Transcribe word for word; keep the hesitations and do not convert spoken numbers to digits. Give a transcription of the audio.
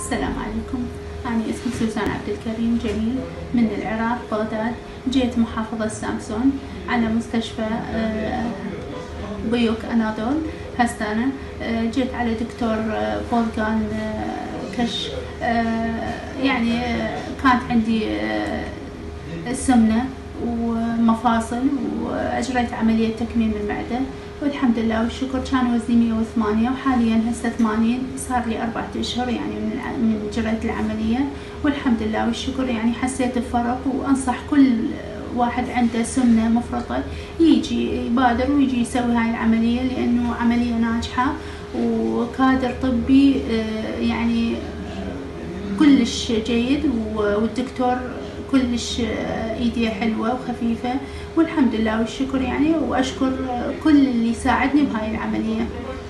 السلام عليكم. أنا اسمي سلطان عبدالكريم جميل من العراق بغداد. جيت محافظة سامسون على مستشفى بيوك أناضول هسه أنا جيت على دكتور فولكان كش. يعني كانت عندي سمنة ومفاصل وأجريت عملية تكميم المعدة والحمد لله والشكر. كان وزني مية وثمانية وحاليا هسه ثمانين، صار لي أربعة أشهر يعني من من جريت العملية والحمد لله والشكر. يعني حسيت بفرق، وأنصح كل واحد عنده سمنة مفرطة يجي يبادر ويجي يسوي هاي العملية، لأنه عملية ناجحة وكادر طبي يعني كلش جيد، والدكتور كلش ايديه حلوة وخفيفة والحمد لله والشكر يعني. واشكر كل اللي ساعدني بهاي العملية.